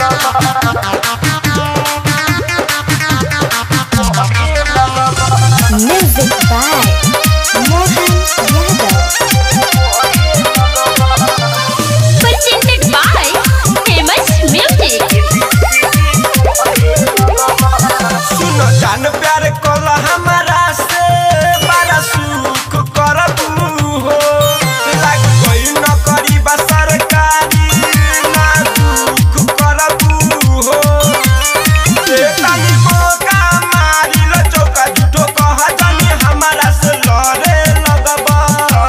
Music by Mohan Yadav. Presented by Famous Music. सुनो जान प्यार कोला हमारा से बड़ा सुख करबू हो लाग कोई न करी बा सरकारी ना दुख करबू हो ए ताली मौका मारी ल चौका झूठो कह जानी हमारा से लड़े लगबा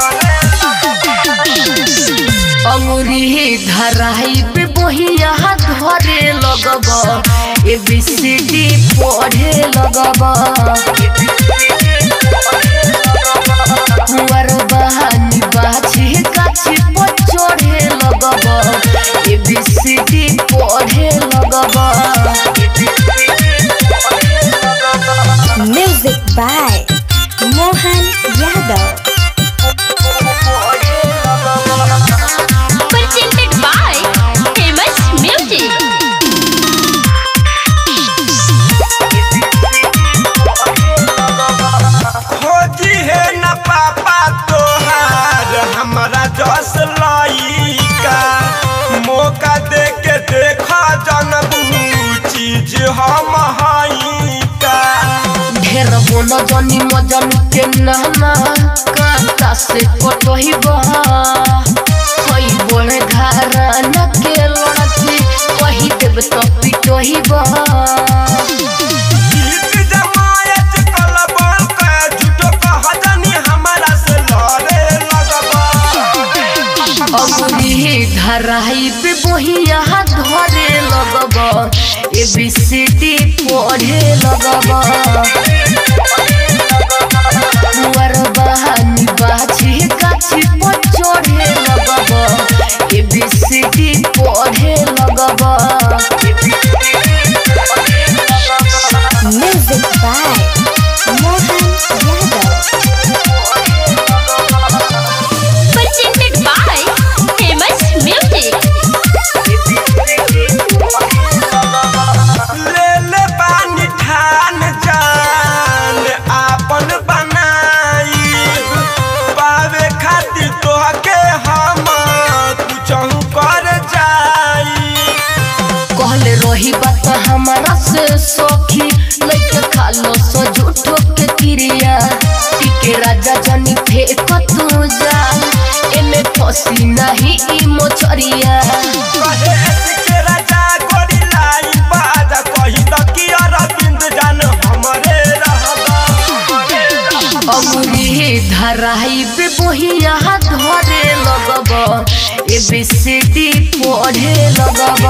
अंगुरी धराई पे बहिया धरे लगब ABCD पढ़े लगब हुआर बहानी बाछी काछी पर चढ़े लगब ABCD पढ़े लगब। Music by Mohan Yadav. Presented by Famous Music. खोजी है न पापा तोहार हमारा जस लइका मौका दे के देखा जनबू चीज हम हईका ढेर बोल जनी मजन के नामा काटा से कटही बहा कोई बोले घरा न के लड़ती कही देव तो पिटही बहा गीत जमायत कलबल के झूठो कह जानी हमारा से लड़े लगबा अंगुरी धराई पे बहिया धरे लगब ABCD पढ़े लगब हुआर बहानी बाछी काछी पर चढ़े लगब ABCD पढ़े लगब। Music by Mohan Yadav. Presented by Famous Music. ले ले पानी ठान जान आपन बनाई पावे खातिर तोहके हम कुछहु कर जाई कहले रही बात हमारा से सखी लइके खालो सो झूठो के क्रिया टिके राजा जनी फेंक तू जाल एमे फसी नहीं ई मोचरिया कहे के राजा गोरी लाई बाजा कही त कि अरविंद जान हमरे रहबा अंगुरी धराई पे बहिया धरे लगब ABCD पढ़े लगब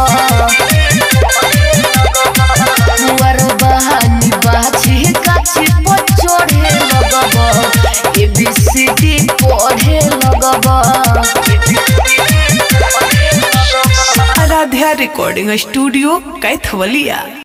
हुआर बहानी बाछी काछी पर चढ़े लगब ABCD पढ़े लगब। Aaradhya recording studio Kaithwalia.